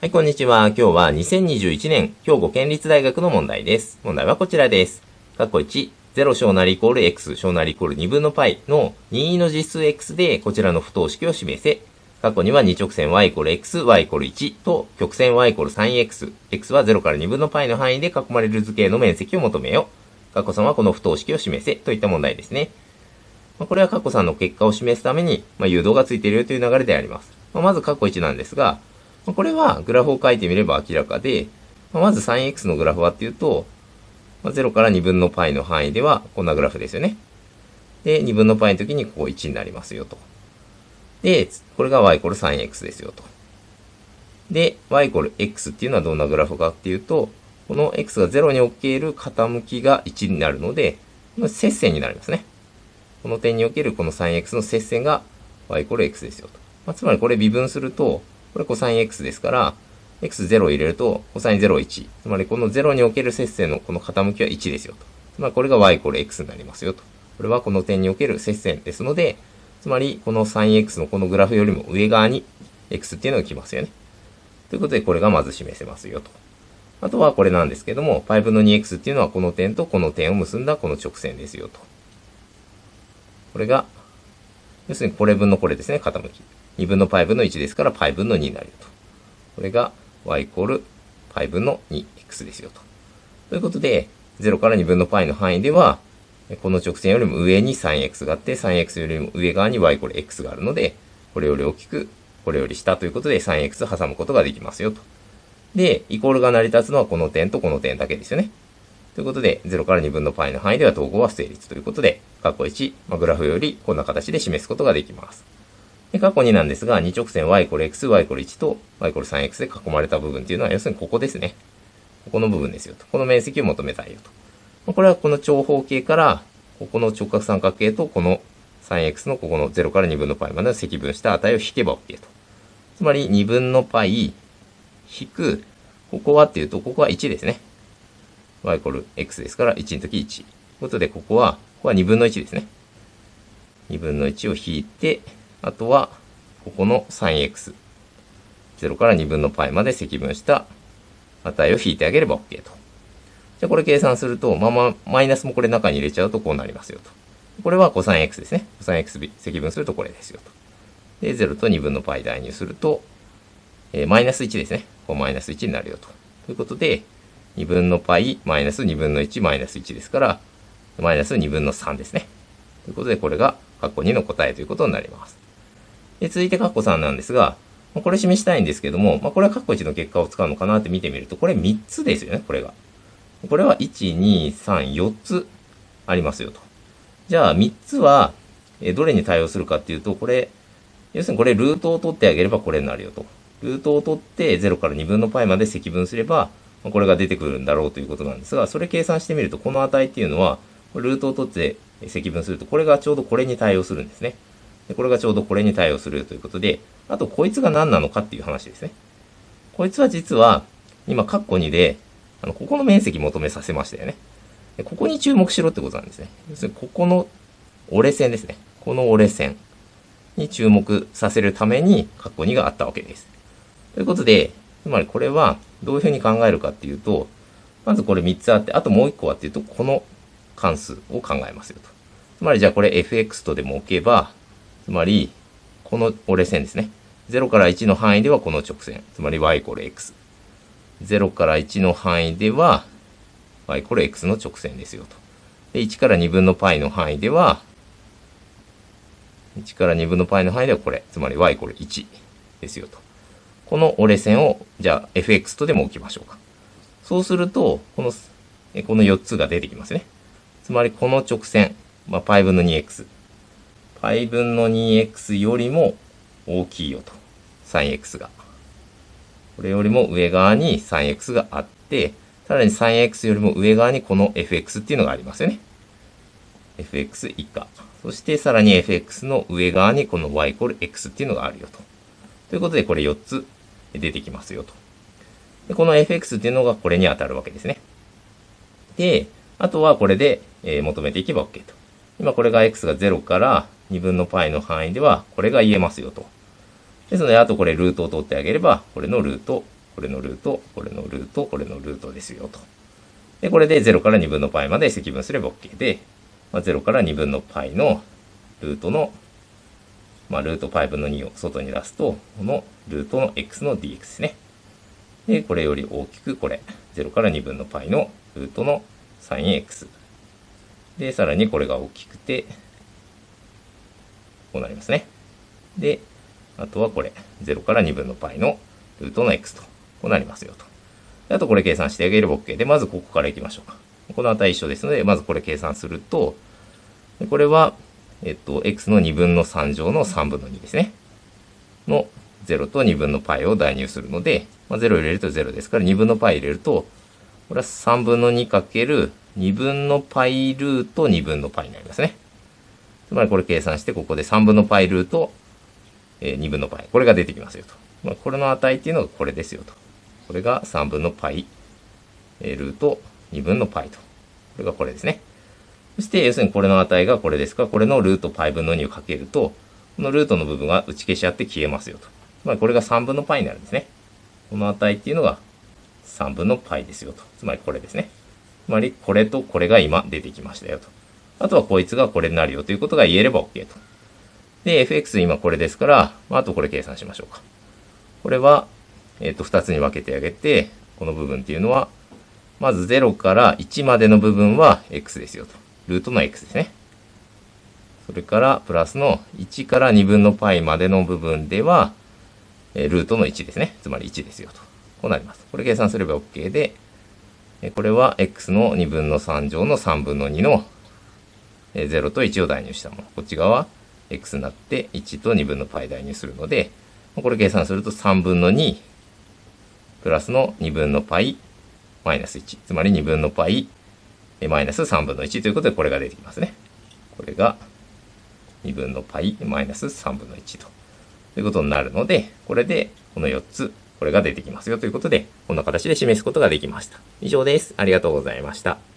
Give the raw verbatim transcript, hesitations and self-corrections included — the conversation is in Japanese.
はい、こんにちは。今日はにせんにじゅういちねん兵庫県立大学の問題です。問題はこちらです。括弧いち、ゼロ小なりイコール x 小なりイコールにぶんの π の任意の実数 x でこちらの不等式を示せ。括弧には二直線 y イコール x、y イコールいちと曲線 y イコール さんエックス、x はゼロからにぶんの π の範囲で囲まれる図形の面積を求めよ。括弧さんはこの不等式を示せといった問題ですね。これは括弧さんの結果を示すために、まあ、誘導がついているという流れであります。まず括弧いちなんですが、これはグラフを書いてみれば明らかで、まず さんエックス のグラフはっていうと、ゼロからにぶんの π の範囲ではこんなグラフですよね。で、にぶんの π の時にここいちになりますよと。で、これが y イコール さんエックス ですよと。で、y イコール x っていうのはどんなグラフかっていうと、この x がゼロにおける傾きがいちになるので、接線になりますね。この点におけるこの さんエックス の接線が y イコール x ですよと。まあ、つまりこれ微分すると、これコサイン x ですから、エックスゼロ を入れると、コサインゼロ、いち。つまりこのゼロにおける接線のこの傾きはいちですよと。つまりこれが y イコール x になりますよと。これはこの点における接線ですので、つまりこの さんエックス のこのグラフよりも上側に x っていうのが来ますよね。ということでこれがまず示せますよと。あとはこれなんですけども、π 分の にエックス っていうのはこの点とこの点を結んだこの直線ですよと。これが、要するにこれ分のこれですね、傾き。にぶんの π 分のいちですから π 分のにになるよと。これが y イコール π 分の にエックス ですよと。ということで、ゼロからにぶんの π の範囲では、この直線よりも上に さんエックス があって、さんエックス よりも上側に y イコール x があるので、これより大きく、これより下ということで さんエックス 挟むことができますよと。で、イコールが成り立つのはこの点とこの点だけですよね。ということで、ゼロからにぶんの π の範囲では統合は成立ということで、括弧いち、まあ、グラフよりこんな形で示すことができます。で、括弧になんですが、二直線 y イコール x、y イコールいちと y イコール さんエックス で囲まれた部分っていうのは、要するにここですね。ここの部分ですよと。この面積を求めたいよと。これはこの長方形から、ここの直角三角形とこの さんエックス のここのゼロからにぶんの π までの積分した値を引けば OK と。つまりにぶんの π 引く、ここはっていうと、ここはいちですね。y イコール x ですから、いちの時いち。ということで、ここは、ここはにぶんのいちですね。にぶんのいちを引いて、あとは、ここの さんエックス。ゼロからにぶんの π まで積分した値を引いてあげれば OK と。じゃあこれ計算すると、まあまあ、マイナスもこれ中に入れちゃうとこうなりますよと。これは コサイン x ですね。コサイン x 積分するとこれですよと。で、ゼロとにぶんの π 代入すると、えー、マイナスいちですね。こうマイナスいちになるよと。ということで、にぶんの π マイナスにぶんのいちマイナスいちですから、マイナスにぶんのさんですね。ということで、これが括弧にの答えということになります。で、続いて括弧さんなんですが、これ示したいんですけども、まあ、これは括弧いちの結果を使うのかなって見てみると、これみっつですよね、これが。これは、いち、に、さん、よっつありますよと。じゃあ、みっつは、えどれに対応するかっていうと、これ、要するにこれルートを取ってあげればこれになるよと。ルートを取ってゼロからにぶんの π まで積分すれば、これが出てくるんだろうということなんですが、それ計算してみると、この値っていうのは、ルートを取って積分すると、これがちょうどこれに対応するんですね。でこれがちょうどこれに対応するということで、あとこいつが何なのかっていう話ですね。こいつは実は、今、括弧にで、あの、ここの面積求めさせましたよね。でここに注目しろってことなんですね。要するに、ここの折れ線ですね。この折れ線に注目させるために、括弧にがあったわけです。ということで、つまりこれは、どういうふうに考えるかっていうと、まずこれみっつあって、あともういっこはっていうと、この関数を考えますよと。つまりじゃあこれ エフエックス とでも置けば、つまり、この折れ線ですね。ゼロからいちの範囲ではこの直線。つまり y イコール x。ゼロからいちの範囲では y イコール x の直線ですよと。で、いちからにぶんの π の範囲では、いちからにぶんの π の範囲ではこれ。つまり y イコールいちですよと。この折れ線を、じゃあ エフエックス とでも置きましょうか。そうすると、この、このよっつが出てきますね。つまりこの直線、まあ、π 分の にエックス。π 分の にエックス よりも大きいよと。さんエックス が。これよりも上側に さんエックス があって、さらに さんエックス よりも上側にこの エフエックス っていうのがありますよね。エフエックス 以下。そしてさらに エフエックス の上側にこの y イコール x っていうのがあるよと。ということでこれよっつ出てきますよと。でこの エフエックス っていうのがこれに当たるわけですね。で、あとはこれで、えー、求めていけば OK と。今これが x がゼロからにぶんの π の範囲ではこれが言えますよと。ですので、あとこれルートを取ってあげれば、これのルートこれのルート、これのルート、これのルートですよと。で、これでゼロからにぶんの π まで積分すれば OK で、まあ、ゼロからにぶんの π のルートの、まあ、ルート π 分のにを外に出すと、このルートの x の dx ですね。で、これより大きく、これ、ゼロからにぶんの π のルートの sinx。で、さらにこれが大きくて、こうなりますね。で、あとはこれ、ゼロからにぶんの π のルートの x と、こうなりますよと。あとこれ計算してあげれば OK で、まずここからいきましょうか。この値一緒ですので、まずこれ計算すると、これは、えっと、x のにぶんのさん乗のさんぶんのにですね。のゼロとにぶんの π を代入するので、まあ、ゼロ入れるとゼロですから、にぶんの π 入れると、これはさんぶんのにかけるにぶんの π ルートにぶんの π になりますね。つまりこれ計算して、ここでさんぶんの π ルート、えー、にぶんの π。これが出てきますよと。まあ、これの値っていうのがこれですよと。これがさんぶんの π、えー、ルートにぶんの π と。これがこれですね。そして、要するにこれの値がこれですから、これのルート π 分のにをかけると、このルートの部分が打ち消し合って消えますよと。つまりこれがさんぶんの π になるんですね。この値っていうのがさんぶんの π ですよと。つまりこれですね。つまりこれとこれが今出てきましたよと。あとはこいつがこれになるよということが言えれば OK と。で、エフエックス 今これですから、あとこれ計算しましょうか。これは、えっと、二つに分けてあげて、この部分っていうのは、まずゼロからいちまでの部分は x ですよと。ルートの x ですね。それから、プラスのいちからにぶんの π までの部分では、ルートのいちですね。つまりいちですよと。こうなります。これ計算すれば OK で、これは x のにぶんのさん乗のさんぶんのにのゼロといちを代入したもの。こっち側は x になっていちとにぶんの π 代入するので、これ計算するとさんぶんのにプラスのにぶんの π マイナスいち。つまりにぶんの π マイナスさんぶんのいちということでこれが出てきますね。これがにぶんの π マイナスさんぶんのいちということになるので、これでこのよっつ、これが出てきますよということで、こんな形で示すことができました。以上です。ありがとうございました。